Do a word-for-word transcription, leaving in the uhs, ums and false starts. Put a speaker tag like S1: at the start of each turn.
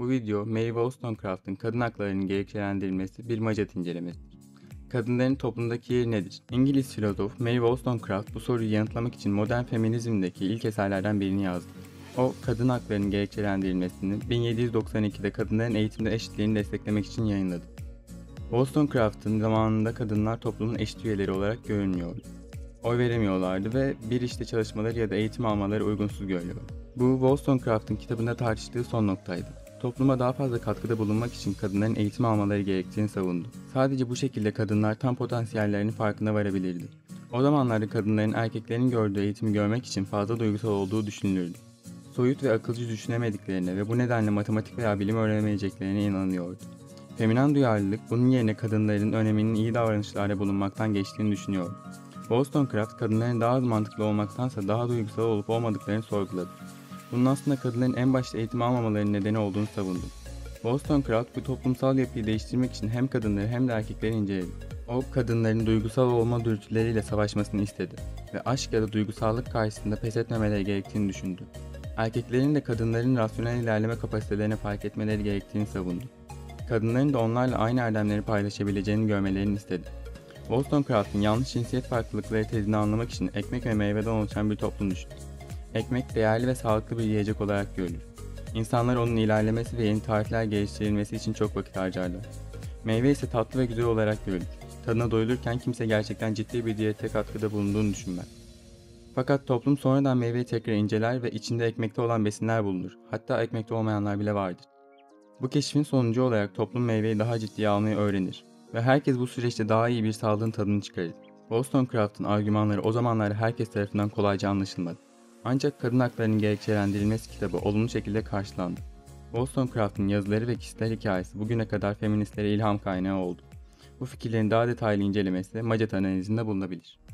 S1: Bu video Mary Wollstonecraft'ın kadın haklarının gerekçelendirilmesi bir Macet incelemesidir. Kadınların toplumdaki yeri nedir? İngiliz filozof Mary Wollstonecraft bu soruyu yanıtlamak için modern feminizmdeki ilk eserlerden birini yazdı. O, kadın haklarının gerekçelendirilmesini bin yedi yüz doksan ikide kadınların eğitimde eşitliğini desteklemek için yayınladı. Wollstonecraft'ın zamanında kadınlar toplumun eşit üyeleri olarak görünmüyordu. Oy veremiyorlardı ve bir işte çalışmaları ya da eğitim almaları uygunsuz görülüyordu. Bu Wollstonecraft'ın kitabında tartıştığı son noktaydı. Topluma daha fazla katkıda bulunmak için kadınların eğitim almaları gerektiğini savundu. Sadece bu şekilde kadınlar tam potansiyellerinin farkına varabilirdi. O zamanlarda kadınların erkeklerin gördüğü eğitimi görmek için fazla duygusal olduğu düşünülürdü. Soyut ve akılcı düşünemediklerine ve bu nedenle matematik veya bilim öğrenemeyeceklerine inanıyordu. Feminen duyarlılık bunun yerine kadınların öneminin iyi davranışlarda bulunmaktan geçtiğini düşünüyordu. Wollstonecraft kadınların daha az mantıklı olmaktansa daha duygusal olup olmadıklarını sorguladı. Bunun aslında kadınların en başta eğitim almamalarının nedeni olduğunu savundu. Wollstonecraft bu toplumsal yapıyı değiştirmek için hem kadınları hem de erkekleri inceledi. O, kadınların duygusal olma dürtüleriyle savaşmasını istedi ve aşk ya da duygusallık karşısında pes etmemeleri gerektiğini düşündü. Erkeklerin de kadınların rasyonel ilerleme kapasitelerini fark etmeleri gerektiğini savundu. Kadınların da onlarla aynı erdemleri paylaşabileceğini görmelerini istedi. Wollstonecraft'ın yanlış cinsiyet farklılıkları tezini anlamak için ekmek ve meyveden oluşan bir toplum düşündü. Ekmek değerli ve sağlıklı bir yiyecek olarak görülür. İnsanlar onun ilerlemesi ve yeni tarifler geliştirilmesi için çok vakit harcarlar. Meyve ise tatlı ve güzel olarak görülür. Tadına doyulurken kimse gerçekten ciddi bir diyete katkıda bulunduğunu düşünmez. Fakat toplum sonradan meyveyi tekrar inceler ve içinde ekmekte olan besinler bulunur. Hatta ekmekte olmayanlar bile vardır. Bu keşfin sonucu olarak toplum meyveyi daha ciddiye almayı öğrenir ve herkes bu süreçte daha iyi bir sağlığın tadını çıkarır. Wollstonecraft'ın argümanları o zamanlarda herkes tarafından kolayca anlaşılmadı. Ancak kadın haklarının gerekçelendirilmesi kitabı olumlu şekilde karşılandı. Wollstonecraft'ın yazıları ve kişisel hikayesi bugüne kadar feministlere ilham kaynağı oldu. Bu fikirlerin daha detaylı incelemesi Macet analizinde bulunabilir.